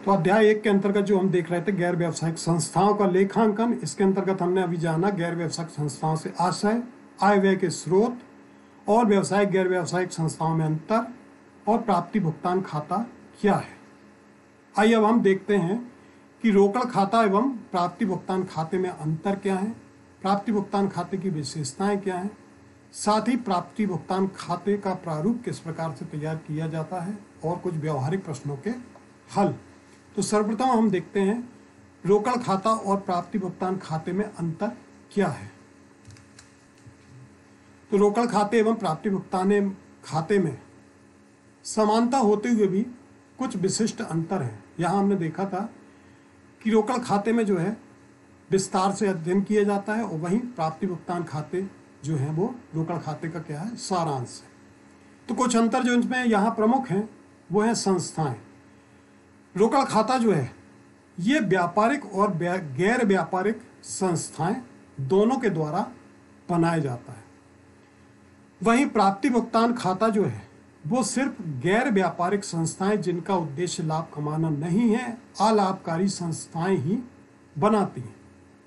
तो अध्याय 1 के अंतर्गत जो हम देख रहे थे गैर व्यावसायिक संस्थाओं का लेखांकन, इसके अंतर्गत हमने अभी जाना गैर व्यावसायिक संस्थाओं से आशय, आय व्यय के स्रोत और व्यावसायिक गैर व्यावसायिक संस्थाओं में अंतर और प्राप्ति भुगतान खाता क्या है। आइए अब हम देखते हैं कि रोकड़ खाता एवं प्राप्ति भुगतान खाते में अंतर क्या है, प्राप्ति भुगतान खाते की विशेषताएं क्या हैं, साथ ही प्राप्ति भुगतान खाते का प्रारूप किस प्रकार से तैयार किया जाता है और कुछ व्यवहारिक प्रश्नों के हल। तो सर्वप्रथम हम देखते हैं रोकड़ खाता और प्राप्ति भुगतान खाते में अंतर क्या है। तो रोकड़ खाते एवं प्राप्ति भुगतान खाते में समानता होते हुए भी कुछ विशिष्ट अंतर हैं। यहाँ हमने देखा था कि रोकड़ खाते में जो है विस्तार से अध्ययन किया जाता है और वहीं प्राप्ति भुगतान खाते जो है वो रोकड़ खाते का क्या है, सारांश है। तो कुछ अंतर जो इनमें यहाँ प्रमुख हैं वो है संस्थाएं। रोकड़ खाता जो है ये व्यापारिक और गैर व्यापारिक संस्थाएं दोनों के द्वारा बनाया जाता है। वहीं प्राप्ति भुगतान खाता जो है वो सिर्फ गैर व्यापारिक संस्थाएं जिनका उद्देश्य लाभ कमाना नहीं है, अलाभकारी संस्थाएं ही बनाती हैं।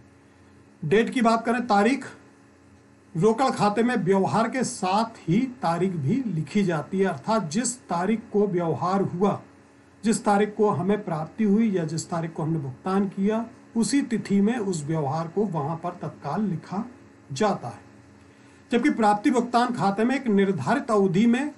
डेट की बात करें, तारीख, रोकड़ खाते में व्यवहार के साथ ही तारीख भी लिखी जाती है, अर्थात जिस तारीख को व्यवहार हुआ, जिस तारीख को हमें प्राप्ति हुई या जिस तारीख को हमने भुगतान किया, उसी तिथि में उस व्यवहार को वहां पर तत्काल लिखा जाता है। जबकि प्राप्ति भुगतान खाते में एक निर्धारित अवधि में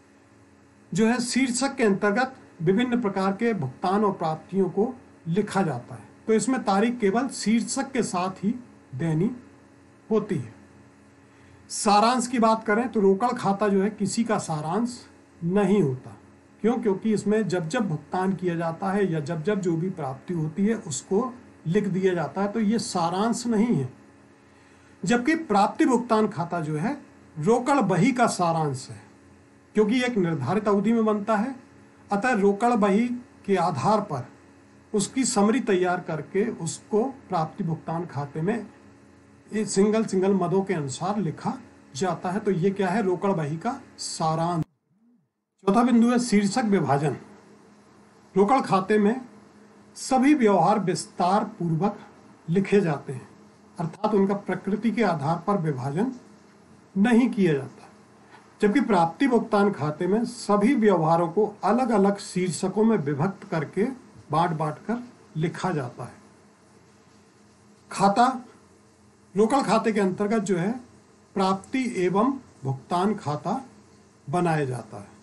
जो है शीर्षक के अंतर्गत विभिन्न प्रकार के भुगतान और प्राप्तियों को लिखा जाता है। तो इसमें तारीख केवल शीर्षक के साथ ही देनी होती है। सारांश की बात करें तो रोकड़ खाता जो है किसी का सारांश नहीं होता। क्यों? क्योंकि इसमें जब जब भुगतान किया जाता है या जब जब जो भी प्राप्ति होती है उसको लिख दिया जाता है, तो ये सारांश नहीं है। जबकि प्राप्ति भुगतान खाता जो है रोकड़ बही का सारांश है, क्योंकि एक निर्धारित अवधि में बनता है। अतः रोकड़ बही के आधार पर उसकी समरी तैयार करके उसको प्राप्ति भुगतान खाते में सिंगल मदों के अनुसार लिखा जाता है। तो ये क्या है, रोकड़ बही का सारांश। चौथा बिंदु है शीर्षक विभाजन। रोकड़ खाते में सभी व्यवहार विस्तार पूर्वक लिखे जाते हैं, अर्थात उनका प्रकृति के आधार पर विभाजन नहीं किया जाता। जबकि प्राप्ति भुगतान खाते में सभी व्यवहारों को अलग अलग शीर्षकों में विभक्त करके बांट कर लिखा जाता है। खाता, रोकड़ खाते के अंतर्गत जो है प्राप्ति एवं भुगतान खाता बनाया जाता है।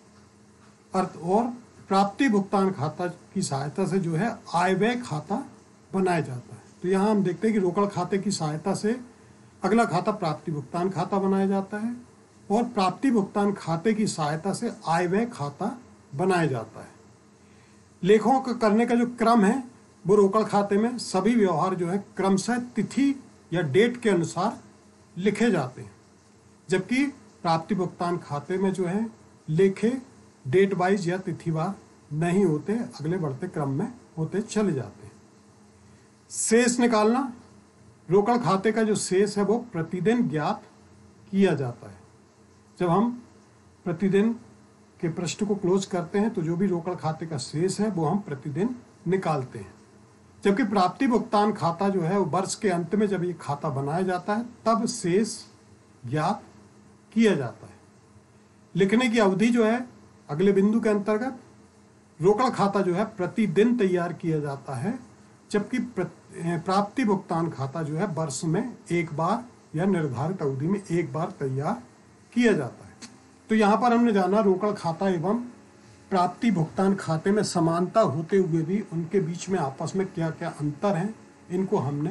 और प्राप्ति भुगतान खाता की सहायता से जो है आय व्यय खाता बनाया जाता है। तो यहाँ हम देखते हैं कि रोकड़ खाते की सहायता से अगला खाता प्राप्ति भुगतान खाता बनाया जाता है और प्राप्ति भुगतान खाते की सहायता से आय व्यय खाता बनाया जाता है। लेखों का करने का जो क्रम है वो रोकड़ खाते में सभी व्यवहार जो है क्रमशः तिथि या डेट के अनुसार लिखे जाते हैं, जबकि प्राप्ति भुगतान खाते में जो है लेखे डेट वाइज या तिथिवार नहीं होते, अगले बढ़ते क्रम में होते चले जाते हैं। शेष निकालना, रोकड़ खाते का जो शेष है वो प्रतिदिन ज्ञात किया जाता है। जब हम प्रतिदिन के पृष्ठ को क्लोज करते हैं तो जो भी रोकड़ खाते का शेष है वो हम प्रतिदिन निकालते हैं। जबकि प्राप्ति भुगतान खाता जो है वो वर्ष के अंत में जब ये खाता बनाया जाता है तब शेष ज्ञात किया जाता है। लिखने की अवधि जो है अगले बिंदु के अंतर्गत रोकड़ खाता जो है प्रतिदिन तैयार किया जाता है, जबकि प्राप्ति भुगतान खाता जो है वर्ष में एक बार या निर्धारित अवधि में एक बार तैयार किया जाता है। तो यहाँ पर हमने जाना रोकड़ खाता एवं प्राप्ति भुगतान खाते में समानता होते हुए भी उनके बीच में आपस में क्या क्या अंतर हैं, इनको हमने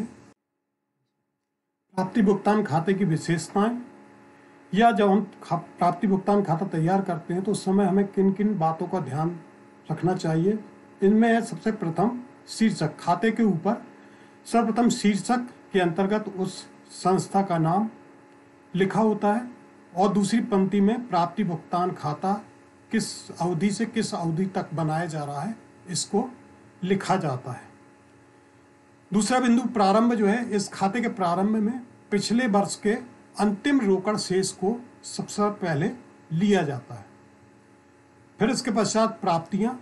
प्राप्ति भुगतान खाते की विशेषताएं, या जब हम प्राप्ति भुगतान खाता तैयार करते हैं तो उस समय हमें किन किन बातों का ध्यान रखना चाहिए। इनमें है सबसे प्रथम शीर्षक। खाते के ऊपर सर्वप्रथम शीर्षक के अंतर्गत उस संस्था का नाम लिखा होता है और दूसरी पंक्ति में प्राप्ति भुगतान खाता किस अवधि से किस अवधि तक बनाया जा रहा है इसको लिखा जाता है। दूसरा बिंदु प्रारंभ जो है, इस खाते के प्रारंभ में पिछले वर्ष के अंतिम रोकड़ शेष को सबसे पहले लिया जाता है। फिर इसके पश्चात प्राप्तियां,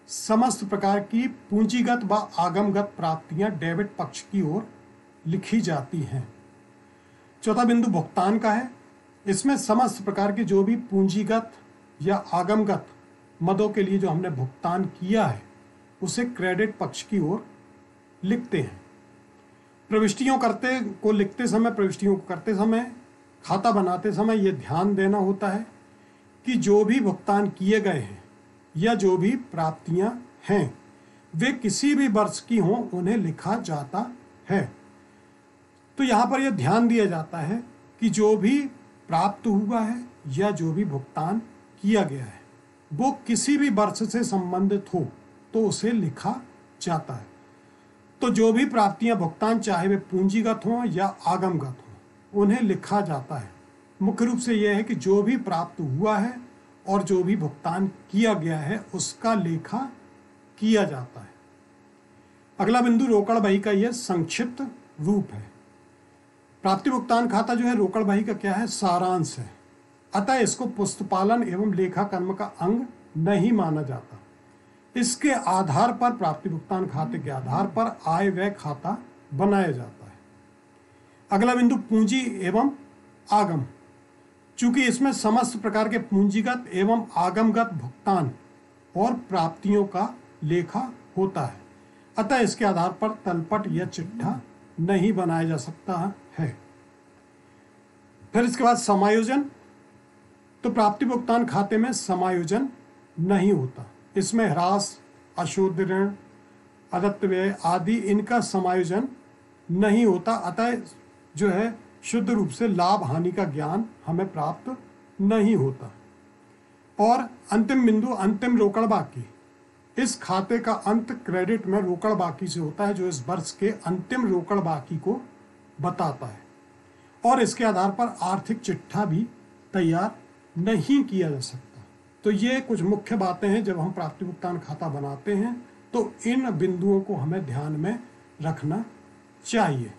समस्त प्रकार की पूंजीगत व आगमगत प्राप्तियां डेबिट पक्ष की ओर लिखी जाती हैं। चौथा बिंदु भुगतान का है। इसमें समस्त प्रकार के जो भी पूंजीगत या आगमगत मदों के लिए जो हमने भुगतान किया है उसे क्रेडिट पक्ष की ओर लिखते हैं। प्रविष्टियों करते समय खाता बनाते समय ये ध्यान देना होता है कि जो भी भुगतान किए गए हैं या जो भी प्राप्तियां हैं वे किसी भी वर्ष की हों उन्हें लिखा जाता है। तो यहाँ पर यह ध्यान दिया जाता है कि जो भी प्राप्त हुआ है या जो भी भुगतान किया गया है वो किसी भी वर्ष से संबंधित हो तो उसे लिखा जाता है। तो जो भी प्राप्तियां भुगतान चाहे वे पूंजीगत हों या आगमगत हों उन्हें लिखा जाता है। मुख्य रूप से यह है कि जो भी प्राप्त हुआ है और जो भी भुगतान किया गया है उसका लेखा किया जाता है। अगला बिंदु रोकड़ बही का यह संक्षिप्त रूप है। प्राप्ति भुगतान खाता जो है रोकड़ बही का क्या है, सारांश है। अतः इसको पुस्तपालन एवं लेखा कर्म का अंग नहीं माना जाता। इसके आधार पर प्राप्ति भुगतान खाते के आधार पर आय व्यय खाता बनाया जाता है। अगला बिंदु पूंजी एवं आगम। चूंकि इसमें समस्त प्रकार के पूंजीगत एवं आगमगत भुगतान और प्राप्तियों का लेखा होता है, अतः इसके आधार पर तलपट या चिट्ठा नहीं बनाया जा सकता है। फिर इसके बाद समायोजन। तो प्राप्ति भुगतान खाते में समायोजन नहीं होता। इसमें ह्रास, अशुद्ध ऋण, अदत्त व्यय आदि इनका समायोजन नहीं होता। अतः जो है शुद्ध रूप से लाभ हानि का ज्ञान हमें प्राप्त नहीं होता। और अंतिम बिंदु अंतिम रोकड़ बाकी। इस खाते का अंत क्रेडिट में रोकड़ बाकी से होता है जो इस वर्ष के अंतिम रोकड़ बाकी को बताता है और इसके आधार पर आर्थिक चिट्ठा भी तैयार नहीं किया जा सकता। तो ये कुछ मुख्य बातें हैं जब हम प्राप्ति भुगतान खाता बनाते हैं तो इन बिंदुओं को हमें ध्यान में रखना चाहिए।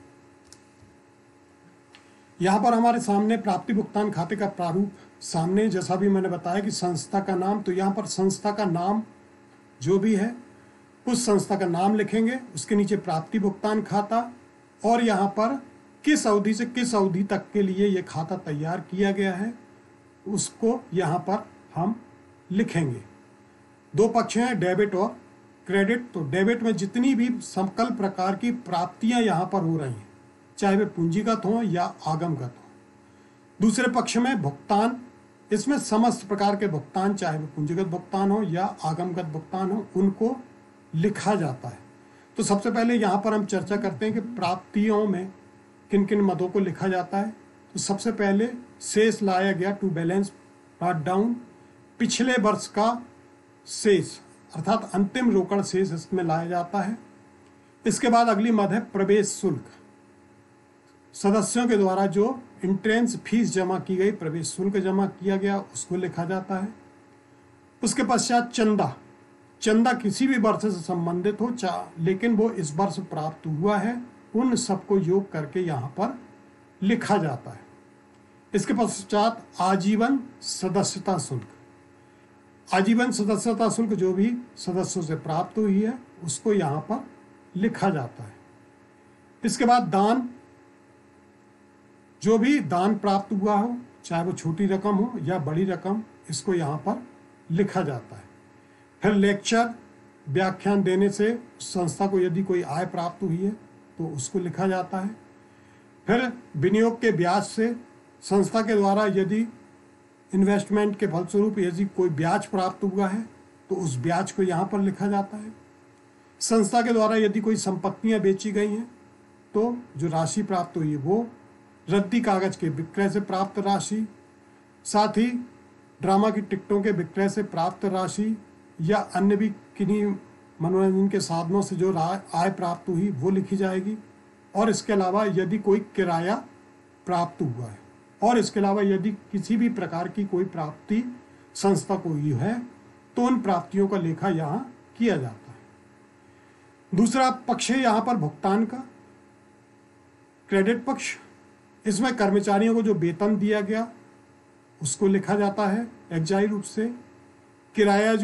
यहाँ पर हमारे सामने प्राप्ति भुगतान खाते का प्रारूप सामने, जैसा भी मैंने बताया कि संस्था का नाम, तो यहाँ पर संस्था का नाम जो भी है उस संस्था का नाम लिखेंगे, उसके नीचे प्राप्ति भुगतान खाता और यहाँ पर किस अवधि से किस अवधि तक के लिए ये खाता तैयार किया गया है उसको यहाँ पर हम लिखेंगे। दो पक्ष हैं, डेबिट और क्रेडिट। तो डेबिट में जितनी भी सकल प्रकार की प्राप्तियां यहाँ पर हो रही हैं चाहे वे पूंजीगत हों या आगमगत हों। दूसरे पक्ष में भुगतान, इसमें समस्त प्रकार के भुगतान चाहे वे पूंजीगत भुगतान हो या आगमगत भुगतान हो उनको लिखा जाता है। तो सबसे पहले यहाँ पर हम चर्चा करते हैं कि प्राप्तियों में किन किन मदों को लिखा जाता है। तो सबसे पहले शेष लाया गया, टू बैलेंस ब्रॉट डाउन, पिछले वर्ष का शेष अर्थात अंतिम रोकड़ शेष इसमें लाया जाता है। इसके बाद अगली मद है प्रवेश शुल्क। सदस्यों के द्वारा जो एंट्रेंस फीस जमा की गई, प्रवेश शुल्क जमा किया गया, उसको लिखा जाता है। उसके पश्चात चंदा। चंदा किसी भी वर्ष से संबंधित हो लेकिन वो इस वर्ष प्राप्त हुआ है, उन सबको योग करके यहाँ पर लिखा जाता है। इसके पश्चात आजीवन सदस्यता शुल्क। आजीवन सदस्यता शुल्क जो भी सदस्यों से प्राप्त हुई है उसको यहाँ पर लिखा जाता है। इसके बाद दान, जो भी दान प्राप्त हुआ हो चाहे वो छोटी रकम हो या बड़ी रकम, इसको यहाँ पर लिखा जाता है। फिर लेक्चर, व्याख्यान देने से संस्था को यदि कोई आय प्राप्त हुई है तो उसको लिखा जाता है। फिर विनियोग के ब्याज से संस्था के द्वारा यदि इन्वेस्टमेंट के फलस्वरूप यदि कोई ब्याज प्राप्त हुआ है तो उस ब्याज को यहाँ पर लिखा जाता है। संस्था के द्वारा यदि कोई संपत्तियाँ बेची गई हैं तो जो राशि प्राप्त हुई है वो रद्दी कागज के विक्रय से प्राप्त राशि, साथ ही ड्रामा की टिकटों के विक्रय से प्राप्त राशि या अन्य भी किन्हीं मनोरंजन के साधनों से जो आय प्राप्त हुई वो लिखी जाएगी। और इसके अलावा यदि कोई किराया प्राप्त हुआ है और इसके अलावा यदि किसी भी प्रकार की कोई प्राप्ति संस्था को हुई है तो उन प्राप्तियों का लेखा यहाँ किया जाता है। दूसरा पक्ष है यहाँ पर भुगतान का, क्रेडिट पक्ष। इसमें कर्मचारियों को जो वेतन दिया गया उसको लिखा जाता है एग्जाई रूप से। किराया जो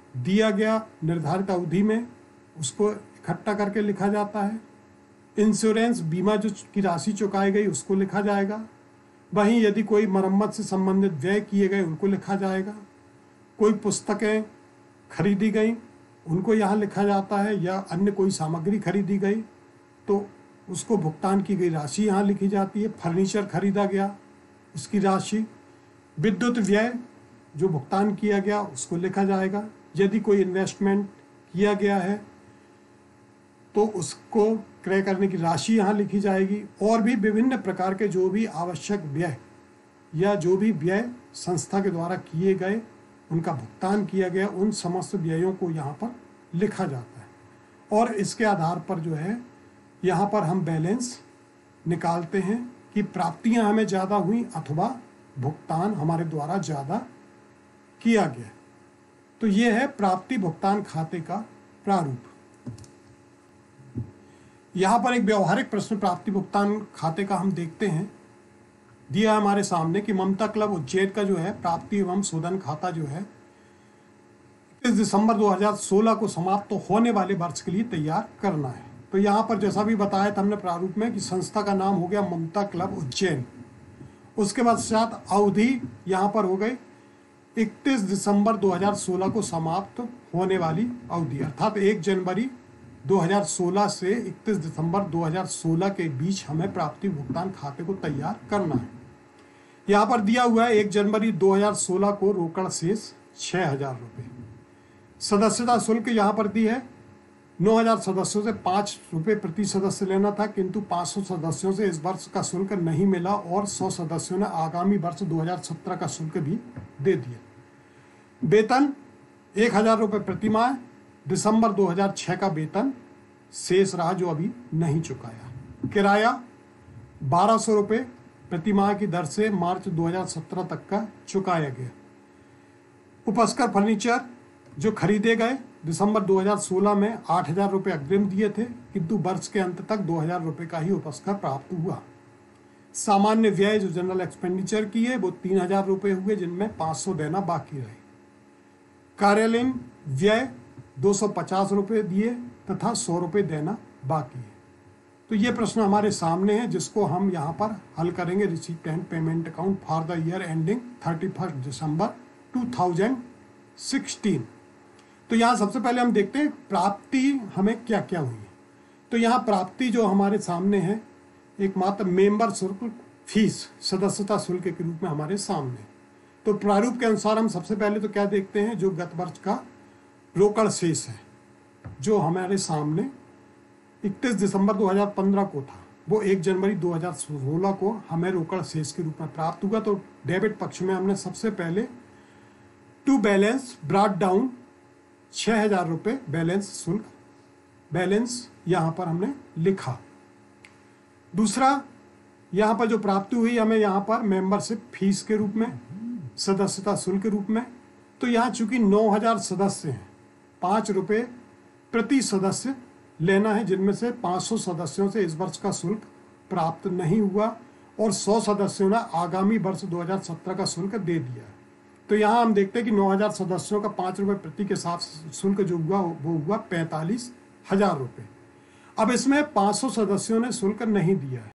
दिया गया निर्धारित अवधि में उसको इकट्ठा करके लिखा जाता है। इंश्योरेंस बीमा जो की राशि चुकाई गई उसको लिखा जाएगा। वहीं यदि कोई मरम्मत से संबंधित व्यय किए गए उनको लिखा जाएगा। कोई पुस्तकें खरीदी गई उनको यहाँ लिखा जाता है, या अन्य कोई सामग्री खरीदी गई तो उसको भुगतान की गई राशि यहाँ लिखी जाती है। फर्नीचर खरीदा गया उसकी राशि, विद्युत व्यय जो भुगतान किया गया उसको लिखा जाएगा। यदि कोई इन्वेस्टमेंट किया गया है तो उसको क्रय करने की राशि यहाँ लिखी जाएगी। और भी विभिन्न प्रकार के जो भी आवश्यक व्यय या जो भी व्यय संस्था के द्वारा किए गए उनका भुगतान किया गया, उन समस्त व्ययों को यहाँ पर लिखा जाता है। और इसके आधार पर जो है यहाँ पर हम बैलेंस निकालते हैं कि प्राप्तियाँ हमें ज़्यादा हुई अथवा भुगतान हमारे द्वारा ज़्यादा किया गया। तो ये है प्राप्ति भुगतान खाते का प्रारूप। यहाँ पर एक व्यवहारिक प्रश्न प्राप्ति भुगतान खाते का हम देखते हैं। दिया हमारे सामने कि ममता क्लब उज्जैन का जो है प्राप्ति एवं शोधन खाता जो है 31 दिसंबर 2016 को समाप्त होने वाले वर्ष के लिए तैयार करना है। तो यहाँ पर जैसा भी बताया था हमने प्रारूप में कि संस्था का नाम हो गया ममता क्लब उज्जैन। उसके बाद साथ अवधि यहाँ पर हो गई 31 दिसंबर 2016 को समाप्त होने वाली अवधि, अर्थात 1 जनवरी 2016 से 31 दिसंबर 2016 के बीच हमें प्राप्ति भुगतान खाते को तैयार करना है। यहाँ पर दिया हुआ है 1 जनवरी 2016 को रोकड़ शेष 6,000 रुपये। सदस्यता शुल्क यहाँ पर दी है 9,000 सदस्यों से 5 रुपये प्रति सदस्य लेना था, किंतु 500 सदस्यों से इस वर्ष का शुल्क नहीं मिला और 100 सदस्यों ने आगामी वर्ष 2017 का शुल्क भी दे दिया। वेतन 1,000 रुपये प्रति माह, दिसंबर 2006 का वेतन शेष रहा जो अभी नहीं चुकाया। किराया 1,200 रुपये प्रति माह की दर से मार्च 2017 तक का चुकाया गया। उपस्कर फर्नीचर जो खरीदे गए दिसंबर 2016 में 8,000 रुपये अग्रिम दिए थे, किंतु वर्ष के अंत तक 2,000 रुपये का ही उपस्कर प्राप्त हुआ। सामान्य व्यय जो जनरल एक्सपेंडिचर की है वो 3,000 रुपये हुए, जिनमें 500 देना बाकी रहे। कार्यालयीन व्यय 250 रुपये दिए तथा 100 रुपये देना बाकी है। तो ये प्रश्न हमारे सामने है जिसको हम यहाँ पर हल करेंगे। Receipt and payment account for the year ending 31 दिसंबर 2016। तो यहाँ सबसे पहले हम देखते हैं प्राप्ति हमें क्या क्या हुई है। तो यहाँ प्राप्ति जो हमारे सामने है एकमात्र मेंबर शुल्क फीस सदस्यता शुल्क के रूप में हमारे सामने। तो प्रारूप के अनुसार हम सबसे पहले तो क्या देखते हैं, जो गत वर्ष का रोकड़ शेष है जो हमारे सामने 31 दिसंबर 2015 को था, वो 1 जनवरी 2016 को हमें रोकड़ शेष के रूप में प्राप्त हुआ। तो डेबिट पक्ष में हमने सबसे पहले टू बैलेंस ब्रॉट डाउन 6,000 रुपये बैलेंस शुल्क बैलेंस यहाँ पर हमने लिखा। दूसरा यहाँ पर जो प्राप्ति हुई हमें यहाँ पर मेंबरशिप फीस के रूप में, सदस्यता शुल्क के रूप में। तो यहाँ चूंकि 9,000 सदस्य हैं, 5 रुपये प्रति सदस्य लेना है, जिनमें से 500 सदस्यों से इस वर्ष का शुल्क प्राप्त नहीं हुआ और 100 सदस्यों ने आगामी वर्ष 2017 का शुल्क दे दिया। तो यहाँ हम देखते हैं कि 9,000 सदस्यों का 5 रुपये प्रति के साथ शुल्क जो हुआ वो हुआ 45,000 रुपये। अब इसमें 500 सदस्यों ने शुल्क नहीं दिया है,